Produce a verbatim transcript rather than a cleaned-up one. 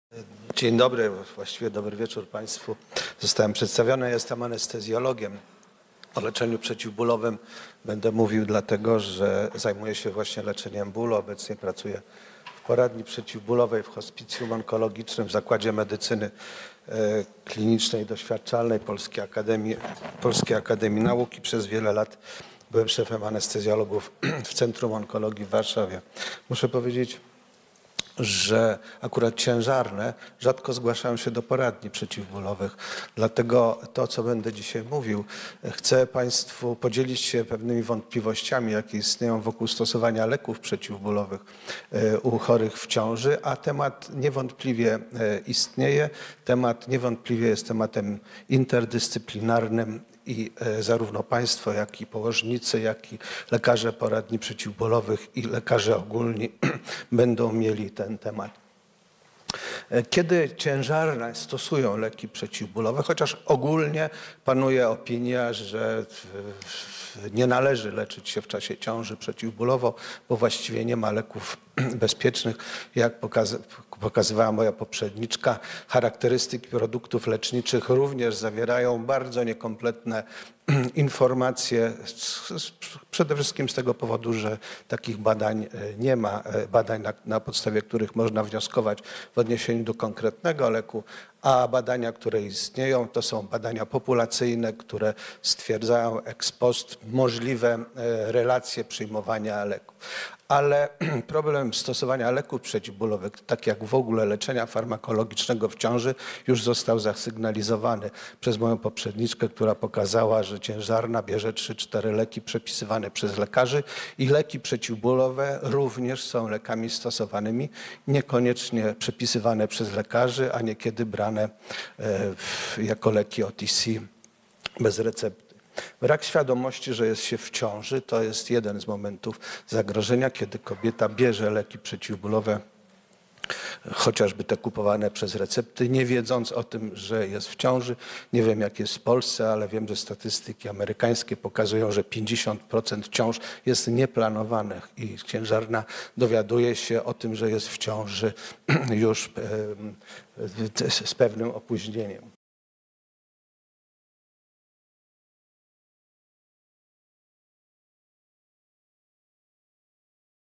Dzień dobry, właściwie dobry wieczór Państwu. Zostałem przedstawiony, jestem anestezjologiem. O leczeniu przeciwbólowym będę mówił dlatego, że zajmuję się właśnie leczeniem bólu. Obecnie pracuję w poradni przeciwbólowej, w hospicjum onkologicznym, w Zakładzie Medycyny Klinicznej i Doświadczalnej Polskiej Akademii, Polskiej Akademii Nauk i przez wiele lat byłem szefem anestezjologów w Centrum Onkologii w Warszawie. Muszę powiedzieć, że akurat ciężarne rzadko zgłaszają się do poradni przeciwbólowych. Dlatego to, co będę dzisiaj mówił, chcę Państwu podzielić się pewnymi wątpliwościami, jakie istnieją wokół stosowania leków przeciwbólowych u chorych w ciąży, a temat niewątpliwie istnieje. Temat niewątpliwie jest tematem interdyscyplinarnym i zarówno Państwo, jak i położnicy, jak i lekarze poradni przeciwbólowych i lekarze ogólni będą mieli ten temat. Kiedy ciężarne stosują leki przeciwbólowe, chociaż ogólnie panuje opinia, że nie należy leczyć się w czasie ciąży przeciwbólowo, bo właściwie nie ma leków bezpiecznych. Jak pokazywała moja poprzedniczka, charakterystyki produktów leczniczych również zawierają bardzo niekompletne informacje, przede wszystkim z tego powodu, że takich badań nie ma, badań na, na podstawie których można wnioskować w odniesieniu do konkretnego leku, a badania, które istnieją, to są badania populacyjne, które stwierdzają ex post możliwe relacje przyjmowania leków. Ale problem stosowania leków przeciwbólowych, tak jak w ogóle leczenia farmakologicznego w ciąży, już został zasygnalizowany przez moją poprzedniczkę, która pokazała, że ciężarna bierze trzy cztery leki przepisywane przez lekarzy i leki przeciwbólowe również są lekami stosowanymi, niekoniecznie przepisywane przez lekarzy, a niekiedy brane jako leki O T C bez recepty. Brak świadomości, że jest się w ciąży, to jest jeden z momentów zagrożenia, kiedy kobieta bierze leki przeciwbólowe, chociażby te kupowane przez recepty, nie wiedząc o tym, że jest w ciąży. Nie wiem, jak jest w Polsce, ale wiem, że statystyki amerykańskie pokazują, że pięćdziesiąt procent ciąż jest nieplanowanych i ciężarna dowiaduje się o tym, że jest w ciąży już z pewnym opóźnieniem.